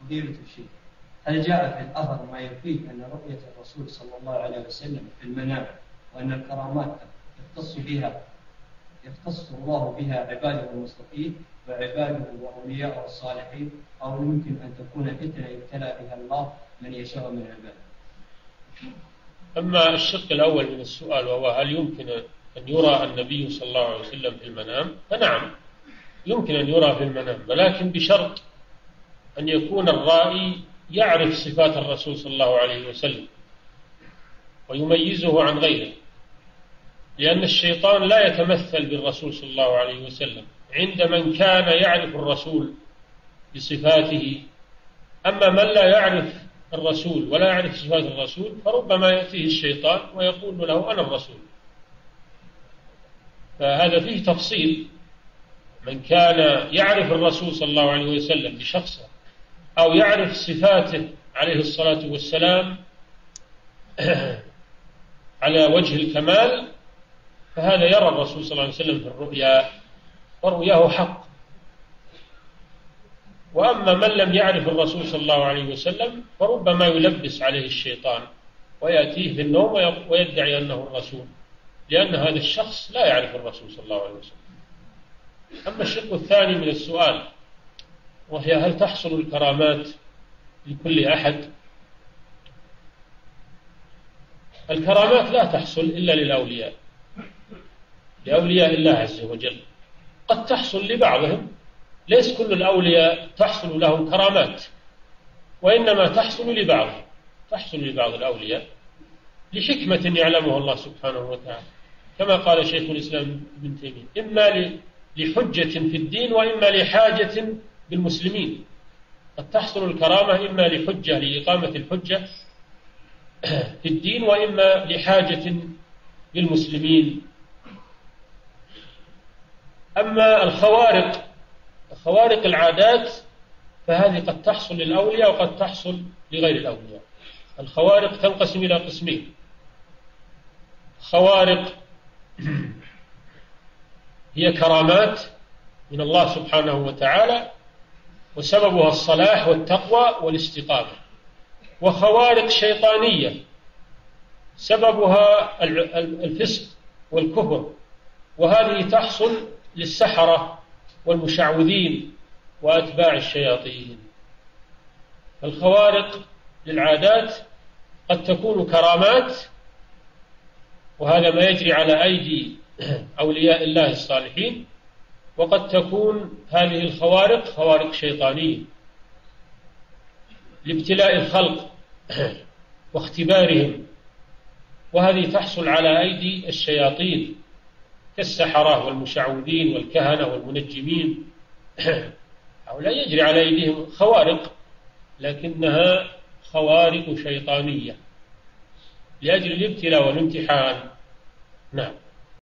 فضيلة الشيخ، هل جاء في الأثر ما يفيد أن رؤية الرسول صلى الله عليه وسلم في المنام وأن الكرامات يختص الله بها عباده المصطفين وعباده وأولياءه الصالحين، أو يمكن أن تكون فتنة يبتلى بها الله من يشاء من عباده؟ أما الشق الأول من السؤال وهو هل يمكن أن يرى النبي صلى الله عليه وسلم في المنام، فنعم يمكن أن يرى في المنام، ولكن بشرط أن يكون الرائي يعرف صفات الرسول صلى الله عليه وسلم ويميزه عن غيره، لأن الشيطان لا يتمثل بالرسول صلى الله عليه وسلم عند من كان يعرف الرسول بصفاته. أما من لا يعرف الرسول ولا يعرف صفات الرسول فربما يأتيه الشيطان ويقول له أنا الرسول. فهذا فيه تفصيل، من كان يعرف الرسول صلى الله عليه وسلم بشخصه أو يعرف صفاته عليه الصلاة والسلام على وجه الكمال فهذا يرى الرسول صلى الله عليه وسلم في الرؤيا ورؤياه حق. وأما من لم يعرف الرسول صلى الله عليه وسلم فربما يلبس عليه الشيطان ويأتيه في النوم ويدعي أنه الرسول، لأن هذا الشخص لا يعرف الرسول صلى الله عليه وسلم. أما الشق الثاني من السؤال وهي هل تحصل الكرامات لكل أحد؟ الكرامات لا تحصل إلا للأولياء، لأولياء الله عز وجل. قد تحصل لبعضهم، ليس كل الأولياء تحصل لهم كرامات، وإنما تحصل لبعض الأولياء لحكمة يعلمها الله سبحانه وتعالى، كما قال شيخ الإسلام ابن تيمية: إما لحجة في الدين وإما لحاجة بالمسلمين. قد تحصل الكرامة إما لحجة لإقامة الحجة في الدين وإما لحاجة بالمسلمين. أما خوارق العادات فهذه قد تحصل للأولياء وقد تحصل لغير الأولياء. الخوارق تنقسم إلى قسمين: خوارق هي كرامات من الله سبحانه وتعالى وسببها الصلاح والتقوى والاستقامة، وخوارق شيطانية سببها الفسق والكفر، وهذه تحصل للسحرة والمشعوذين وأتباع الشياطين. الخوارق للعادات قد تكون كرامات، وهذا ما يجري على أيدي أولياء الله الصالحين، وقد تكون هذه الخوارق خوارق شيطانية لابتلاء الخلق واختبارهم، وهذه تحصل على أيدي الشياطين كالسحرة والمشعوذين والكهنة والمنجمين. هؤلاء يجري على أيديهم خوارق لكنها خوارق شيطانية لأجل الابتلاء والامتحان. نعم.